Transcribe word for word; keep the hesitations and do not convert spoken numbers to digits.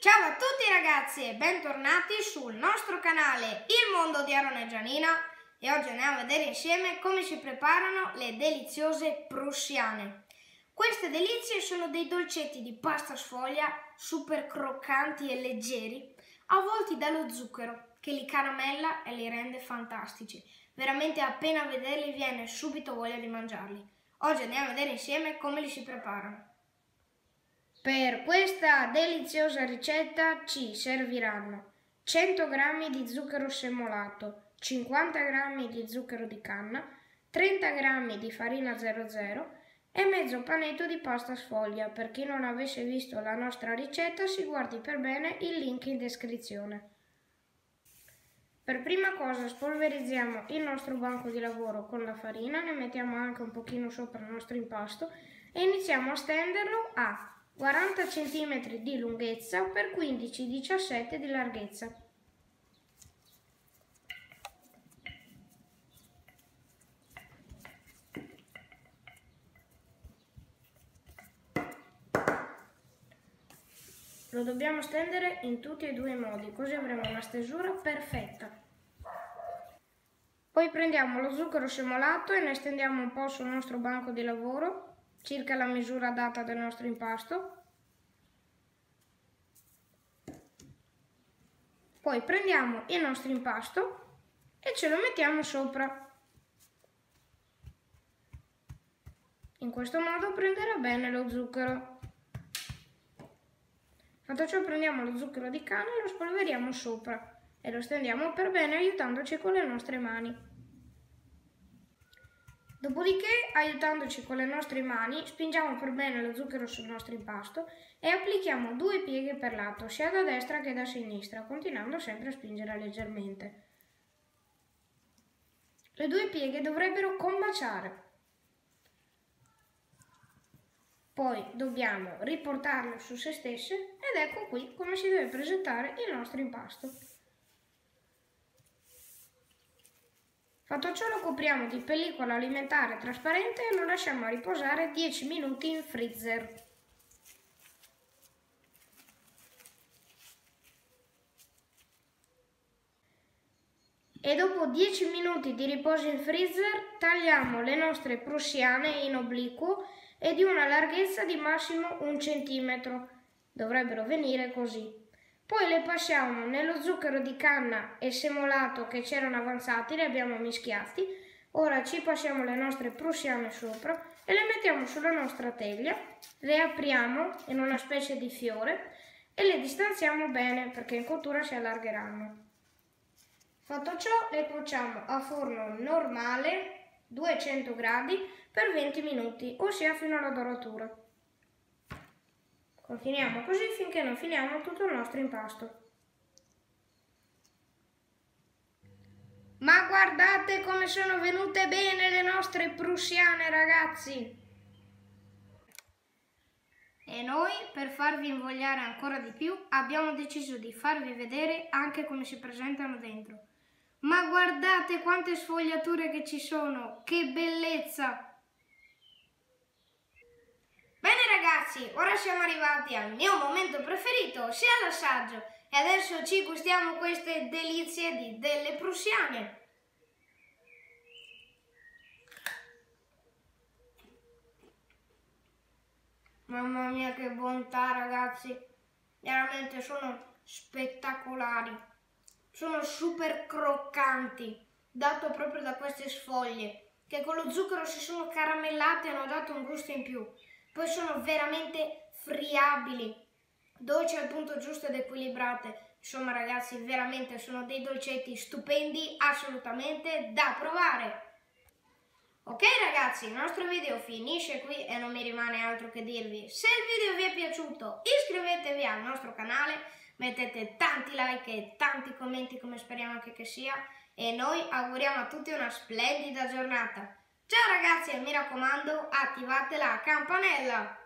Ciao a tutti ragazzi e bentornati sul nostro canale Il Mondo di Aaron e Gianina, e oggi andiamo a vedere insieme come si preparano le deliziose prussiane. Queste delizie sono dei dolcetti di pasta sfoglia super croccanti e leggeri, avvolti dallo zucchero che li caramella e li rende fantastici. Veramente appena a vederli viene subito voglia di mangiarli. Oggi andiamo a vedere insieme come li si preparano. Per questa deliziosa ricetta ci serviranno cento grammi di zucchero semolato, cinquanta grammi di zucchero di canna, trenta grammi di farina zero zero e mezzo panetto di pasta sfoglia. Per chi non avesse visto la nostra ricetta si guardi per bene il link in descrizione. Per prima cosa spolverizziamo il nostro banco di lavoro con la farina, ne mettiamo anche un pochino sopra il nostro impasto e iniziamo a stenderlo a quaranta centimetri di lunghezza per quindici diciassette di larghezza. Lo dobbiamo stendere in tutti e due i modi, così avremo una stesura perfetta. Poi prendiamo lo zucchero semolato e ne stendiamo un po' sul nostro banco di lavoro, circa la misura data del nostro impasto. Poi prendiamo il nostro impasto e ce lo mettiamo sopra. In questo modo prenderà bene lo zucchero. Fatto ciò prendiamo lo zucchero di canna e lo spolveriamo sopra e lo stendiamo per bene aiutandoci con le nostre mani. Dopodiché, aiutandoci con le nostre mani, spingiamo per bene lo zucchero sul nostro impasto e applichiamo due pieghe per lato, sia da destra che da sinistra, continuando sempre a spingere leggermente. Le due pieghe dovrebbero combaciare. Poi dobbiamo riportarlo su se stesse ed ecco qui come si deve presentare il nostro impasto. Fatto ciò lo copriamo di pellicola alimentare trasparente e lo lasciamo riposare dieci minuti in freezer. E dopo dieci minuti di riposo in freezer tagliamo le nostre prussiane in obliquo e di una larghezza di massimo un centimetro. Dovrebbero venire così. Poi le passiamo nello zucchero di canna e semolato che c'erano avanzati, li abbiamo mischiati. Ora ci passiamo le nostre prussiane sopra e le mettiamo sulla nostra teglia, le apriamo in una specie di fiore e le distanziamo bene perché in cottura si allargheranno. Fatto ciò le cuociamo a forno normale, duecento gradi, per venti minuti, ossia fino alla doratura. Continuiamo così finché non finiamo tutto il nostro impasto. Ma guardate come sono venute bene le nostre prussiane, ragazzi! E noi, per farvi invogliare ancora di più, abbiamo deciso di farvi vedere anche come si presentano dentro. Ma guardate quante sfogliature che ci sono! Che bellezza! Bene ragazzi, ora siamo arrivati al mio momento preferito, sia l'assaggio, e adesso ci gustiamo queste delizie di delle prussiane. Mamma mia che bontà ragazzi, veramente sono spettacolari, sono super croccanti, dato proprio da queste sfoglie, che con lo zucchero si sono caramellate e hanno dato un gusto in più. Poi sono veramente friabili, dolci al punto giusto ed equilibrate. Insomma ragazzi, veramente sono dei dolcetti stupendi, assolutamente da provare. Ok ragazzi, il nostro video finisce qui e non mi rimane altro che dirvi: se il video vi è piaciuto iscrivetevi al nostro canale, mettete tanti like e tanti commenti come speriamo anche che sia, e noi auguriamo a tutti una splendida giornata. Ciao ragazzi e mi raccomando, attivate la campanella!